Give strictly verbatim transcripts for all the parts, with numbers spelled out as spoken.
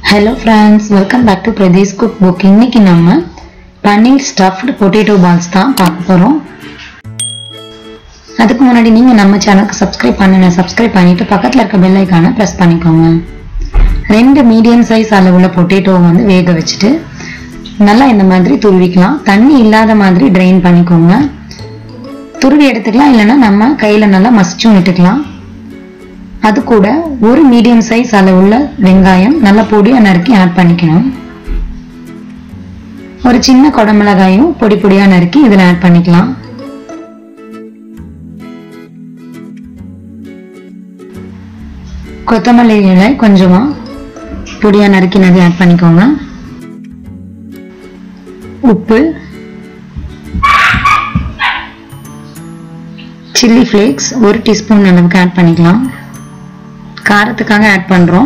Hello friends, welcome back to Pradesh Cookbook. இன்னைக்கு நம்ம பன்னீர் stuffed potato balls தான் பார்க்க போறோம். அதுக்கு முன்னாடி நீங்க நம்ம சேனலுக்கு subscribe பண்ணனும், subscribe பண்ணிட்டு பக்கத்துல இருக்க bell icon-ஐ press பண்ணிக்கோங்க. ரெண்டு மீடியம் சைஸ் அளவுள்ள பொட்டேட்டோ வந்து வேக வச்சிட்டு நல்லா இந்த மாதிரி துருவிக்கலாம். தண்ணி இல்லாத மாதிரி drain பண்ணிக்கோங்க. துருவி எடுத்துக்கலாம், இல்லனா நம்ம கையில நல்லா மசிச்சு விட்டுக்கலாம். அது கூட ஒரு மீடியம் சைஸ் அளவுள்ள வெங்காயம் நல்ல பொடியா நறுக்கி ஆட் பண்ணிக்கணும். ஒரு சின்ன கொடமிளகாயும் பொடி பொடியா நறுக்கி இதல ஆட் பண்ணிக்கலாம். கொத்தமல்லி இலை கொஞ்சமா பொடியா நறுக்கினதை ஆட் பண்ணிக்கோங்க. உப்பு, சில்லி ஃப்ளேக்ஸ் ஒரு டீஸ்பூன் அளவுக்கு ஆட் பண்ணிக்கலாம். காரத்துக்காக ஆட் பண்றோம்.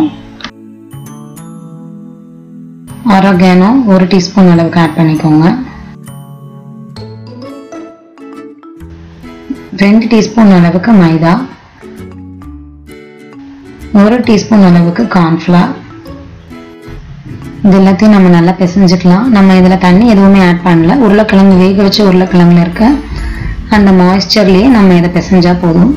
ஆரிகானோ ஒரு டீஸ்பூன் அளவுக்கு ஆட் பண்ணிக்கோங்க. ரெண்டு டீஸ்பூன் அளவுக்கு மைதா, ஒரு டீஸ்பூன் அளவுக்கு கார்ன்ஃப்ளவர். இது எல்லாத்தையும் நம்ம நல்லா பிசைஞ்சுக்கலாம். நம்ம இதுல தண்ணி எதுவுமே ஆட் பண்ணல. உருளைக்கிழங்கு வேக வச்ச உருளைக்கிழங்குல இருக்க அந்த மாய்ஸ்சர்லயே நம்ம இதை பிசைஞ்சா போதும்.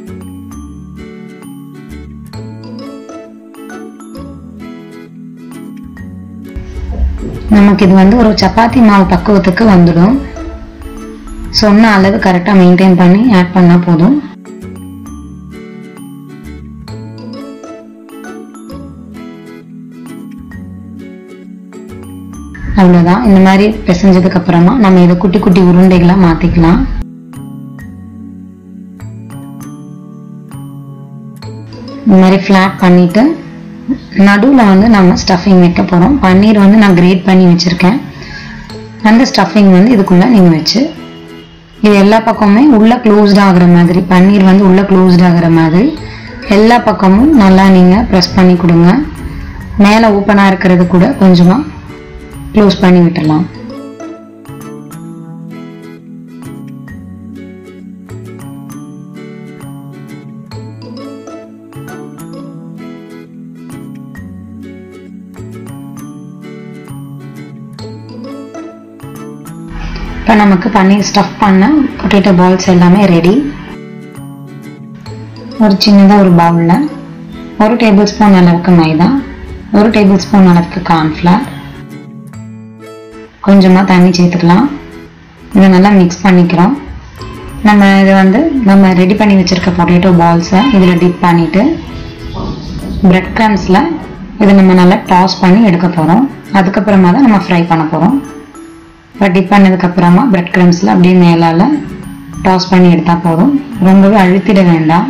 நமக்கு இது வந்து ஒரு சப்பாத்தி மாவு பக்குவத்துக்கு வந்துடும். சொன்ன அளவு கரெக்டா மெயின்டைன் பண்ணி ஆட் பண்ணா போதும். அவ்வளவுதான். இந்த மாதிரி பிசைஞ்சதுக்கு அப்புறமா நம்ம இதை குட்டி குட்டி உருண்டைகளா மாத்திக்கலாம். இந்த மாதிரி ஃபிளாட் பண்ணிட்டு நடுவுல வந்து நம்ம ஸ்டஃபிங் வைக்க போறோம். பன்னீர் வந்து நான் கிரேட் பண்ணி வச்சிருக்கேன். அந்த ஸ்டஃபிங் வந்து இதுக்குள்ள நீங்க வச்சு இது எல்லா பக்கமுமே உள்ள க்ளோஸ்ட் ஆகுற மாதிரி, பன்னீர் வந்து உள்ள க்ளோஸ்ட் ஆகுற மாதிரி எல்லா பக்கமும் நல்லா நீங்க பிரஸ் பண்ணி கொடுங்க. மேல ஓப்பனா இருக்கிறது கூட கொஞ்சமா க்ளோஸ் பண்ணி விட்டுறலாம். இப்போ நமக்கு பன்னீர் ஸ்டஃப் பண்ண பொட்டேட்டோ பால்ஸ் எல்லாமே ரெடி. ஒரு சின்னதாக ஒரு பவுலில் ஒரு டேபிள் ஸ்பூன் அளவுக்கு மைதா, ஒரு டேபிள் ஸ்பூன் அளவுக்கு கார்ன்ஃப்ளவர், கொஞ்சமாக தண்ணி சேர்த்துக்கலாம். இதை நல்லா மிக்ஸ் பண்ணிக்கிறோம். நம்ம இதை வந்து நம்ம ரெடி பண்ணி வச்சுருக்க பொட்டேட்டோ பால்ஸை இதில் டிப் பண்ணிவிட்டு பிரெட் கிரம்ஸில் இதை நம்ம நல்லா டாஸ் பண்ணி எடுக்க போகிறோம். அதுக்கப்புறமா தான் நம்ம ஃப்ரை பண்ண போகிறோம். இப்போ டிப் பண்ணதுக்கு அப்புறமா பிரெட் கிரம்ஸ்ல அப்படியே மேலால டாஸ் பண்ணி எடுத்தா போதும். ரொம்பவே அழுத்திட வேண்டாம்.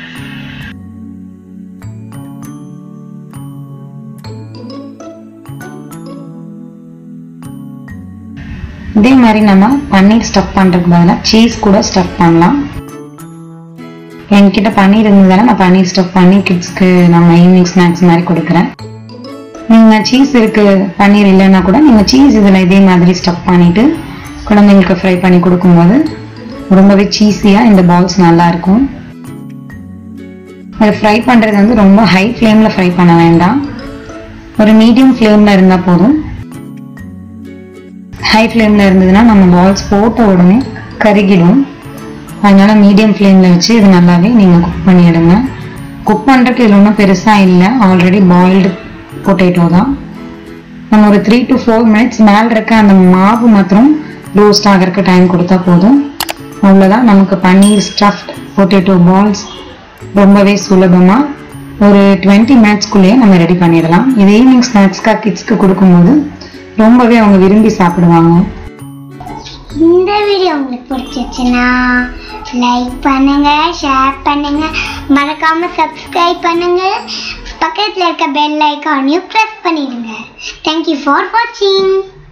இதே மாதிரி நம்ம பன்னீர் ஸ்டஃப் பண்றதுக்கு பதிலாக சீஸ் கூட ஸ்டஃப் பண்ணலாம். என்கிட்ட பன்னீர் இருந்ததால நான் பன்னீர் ஸ்டஃப் பண்ணி கிட்ஸ்க்கு நம்ம ஈவினிங் ஸ்நாக்ஸ் மாதிரி கொடுக்குறேன். நீங்க சீஸ் இருக்கு, பன்னீர் இல்லைன்னா கூட நீங்க சீஸ் இதுல இதே மாதிரி ஸ்டஃப் பண்ணிட்டு குழந்தைங்களுக்கு ஃப்ரை பண்ணி கொடுக்கும்போது ரொம்பவே சீஸியா இந்த பால்ஸ் நல்லா இருக்கும். அதை ஃப்ரை பண்றது வந்து ரொம்ப ஹை ஃப்ளேம்ல ஃப்ரை பண்ண வேண்டாம். ஒரு மீடியம் ஃப்ளேம்ல இருந்தா போதும். ஹை ஃப்ளேம்ல இருந்ததுன்னா நம்ம பால்ஸ் போட்ட உடனே கருகிடும். அதனால மீடியம் ஃப்ளேம்ல வச்சு இது நல்லாவே நீங்க குக் பண்ணி எடுங்க. குக் பண்றதுக்கு இது ஒன்றும் பெருசா இல்லை, ஆல்ரெடி பாயில்டு பொட்டேட்டோ தான். நம்ம ஒரு த்ரீ டு ஃபோர் மினிட்ஸ் மேல இருக்க அந்த மாவு மாத்திரம் ரோஸ்ட் ஆகிறதுக்கு டைம் கொடுத்தா போதும். அவ்வளோதான். நமக்கு பன்னீர் ஸ்டஃப்ட் பொட்டேட்டோ பால்ஸ் ரொம்பவே சுலபமா ஒரு டுவெண்ட்டி மினிட்ஸ்க்குள்ளேயே நம்ம ரெடி பண்ணிடலாம். இது ஈவினிங் ஸ்நாக்ஸ்க்காக கிட்ஸ்க்கு கொடுக்கும்போது ரொம்பவே அவங்க விரும்பி சாப்பிடுவாங்க. இந்த வீடியோ உங்களுக்கு பிடிச்சிச்சுன்னா லைக் பண்ணுங்க, ஷேர் பண்ணுங்க, மறக்காம சப்ஸ்கிரைப் பண்ணுங்க, பக்கத்துல இருக்க பெல் ஐகானையும் பிரஸ் பண்ணிடுங்க. Thank you for watching.